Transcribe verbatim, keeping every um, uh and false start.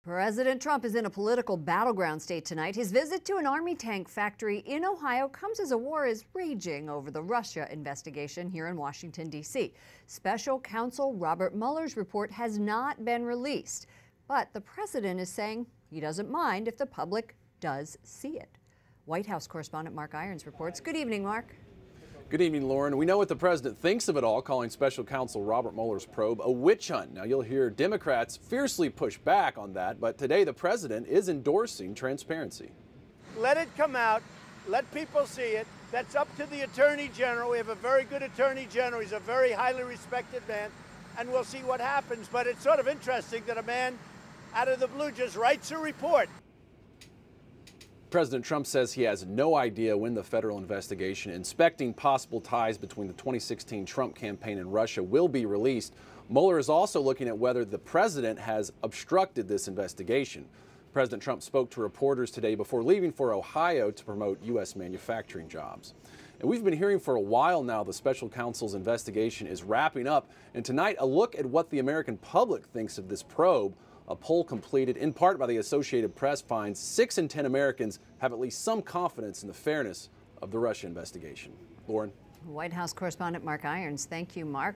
President Trump is in a political battleground state tonight. His visit to an Army tank factory in Ohio comes as a war is raging over the Russia investigation here in Washington, D C Special counsel Robert Mueller's report has not been released, but the president is saying he doesn't mind if the public does see it. White House correspondent Mark Irons reports. Good evening, Mark. Good evening, Lauren. We know what the president thinks of it all, calling special counsel Robert Mueller's probe a witch hunt. Now, you'll hear Democrats fiercely push back on that, but today the president is endorsing transparency. Let it come out. Let people see it. That's up to the Attorney General. We have a very good Attorney General. He's a very highly respected man, and we'll see what happens. But it's sort of interesting that a man out of the blue just writes a report. President Trump says he has no idea when the federal investigation inspecting possible ties between the twenty sixteen Trump campaign and Russia will be released. Mueller is also looking at whether the president has obstructed this investigation. President Trump spoke to reporters today before leaving for Ohio to promote U S manufacturing jobs. And we've been hearing for a while now the special counsel's investigation is wrapping up. And tonight, a look at what the American public thinks of this probe. A poll completed in part by the Associated Press finds six in ten Americans have at least some confidence in the fairness of the Russia investigation. Lauren. White House correspondent Mark Irons. Thank you, Mark.